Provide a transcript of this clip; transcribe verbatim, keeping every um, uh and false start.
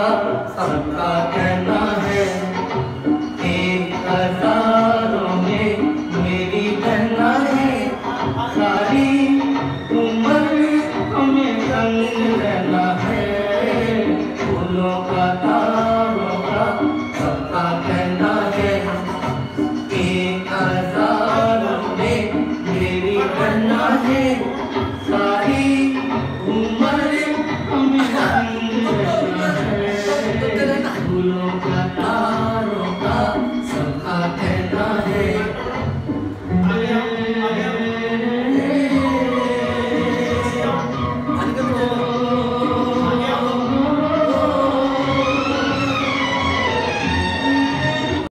सबका कहना है। एक हजारों में मेरी बहना है, सारी उम्र हमें संग रहना है। फूलों का तारों का सबका कहना है। एक हजारों में मेरी बहना है,